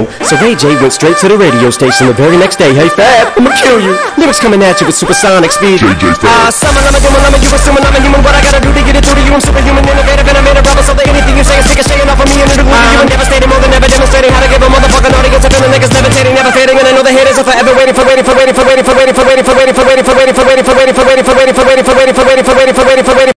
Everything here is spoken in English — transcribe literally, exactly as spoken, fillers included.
So Ray J went straight to the radio station the very next day. Hey Fab, I'ma kill you. Lyrics coming at you with supersonic speed. J J Fab. Ah, summer, I'm a human, I'm a you assuming I'm a human. What I gotta do to get it through to you? I'm superhuman, innovative, and I made a rubber. So that anything you say is sick of staying off of me and it'll you and devastating more than ever demonstrating how to give a motherfucking audience a feeling niggas levitating, never fading. And I know the haters are forever waiting for waiting for waiting for waiting for waiting for waiting for waiting for waiting for waiting for waiting for waiting for waiting for waiting for waiting for waiting for waiting for waiting for waiting for waiting for waiting